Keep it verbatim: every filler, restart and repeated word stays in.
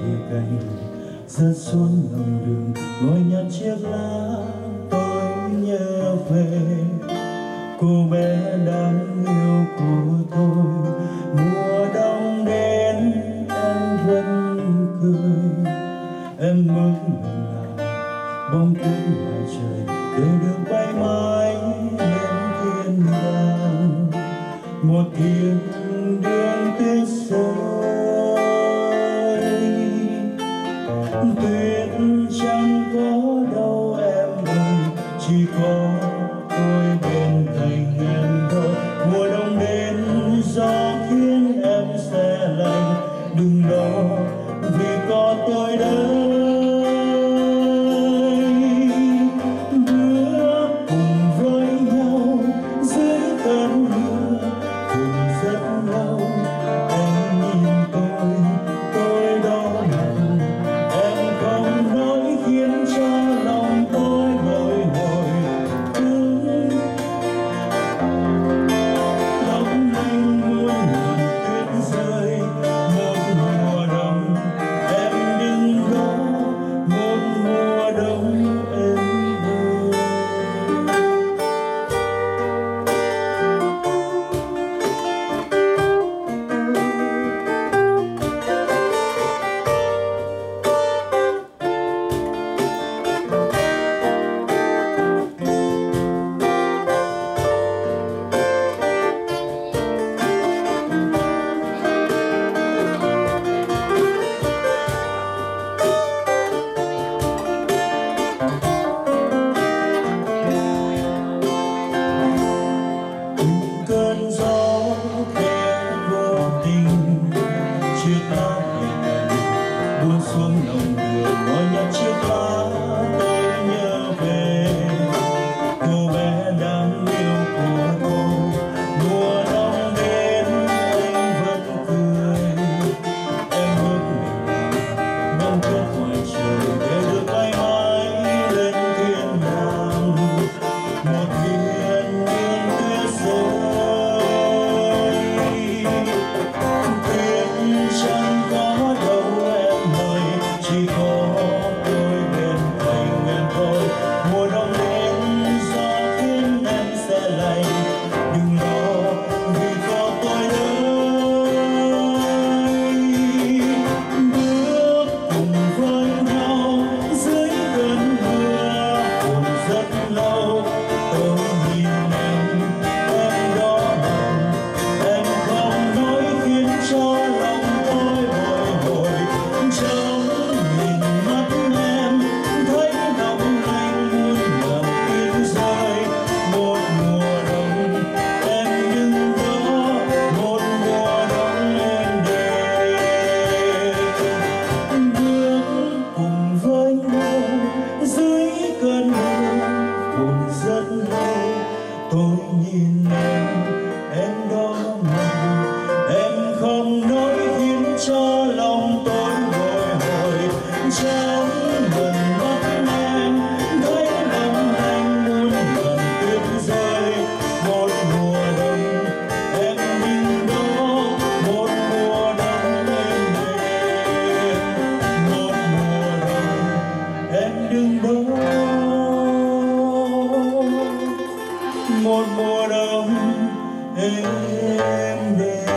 lìa cành rớt xuống lòng đường, ngồi nhặt chiếc lá tôi nhớ về cô bé đáng yêu của tôi. Mùa đông đến em vẫn cười, em ước mình là bông tuyết ngoài trời để được bay mãi lên thiên đàng. Một thiên đường tuyết rơi, tuyết chẳng có đâu em ơi, chỉ có tôi bên cạnh em thôi. Mùa đông đến gió khiến em se lạnh, đừng lo vì có tôi đây. Bước cùng với nhau dưới cơn mưa cùng rất lâu, em nhìn tôi tôi đau lòng, em không nói khiến cho lòng tôi bồi hồi. Lòng anh muốn ngàn tuyết rơi một mùa đông, em đừng lo một mùa đông em ơi. Cơn gió khẽ vô tình chiếc lá về cành buông xuống lòng đường, ngồi nhặt chiếc lá tôi nhớ về cô bé đáng yêu của tôi. Mùa đông đến anh vẫn cười, em ước mình là bông tuyết ngoài trời để được bay mãi lên thiên đàng. Một thiên đường tuyết rơi, chẳng có đâu em ơi, chỉ có tôi bên cạnh em thôi. Mùa đông đến gió khiến em se lạnh, đừng lo vì có tôi đây. Bước cùng với nhau dưới cơn mưa buồn rất lâu, tôi nhìn em em đó lòng, em không nói khiến cho lòng tôi bồi hồi. Trong nhìn mắt em thấy lòng anh muốn ngập tiếng rơi. Một mùa đông em đừng lo, một mùa đông em đến. Bước cùng với nhau dưới cơn mưa buồn rất lâu, tôi nhìn em em đó lòng, em không nói khiến cho lòng tôi bồi hồi. Trong lần mắt em thấy lòng anh muốn ngàn tuyết rơi. Một mùa đông em đừng lo, một mùa đông em đến. Một mùa đông em đừng lo, một mùa đông em đến.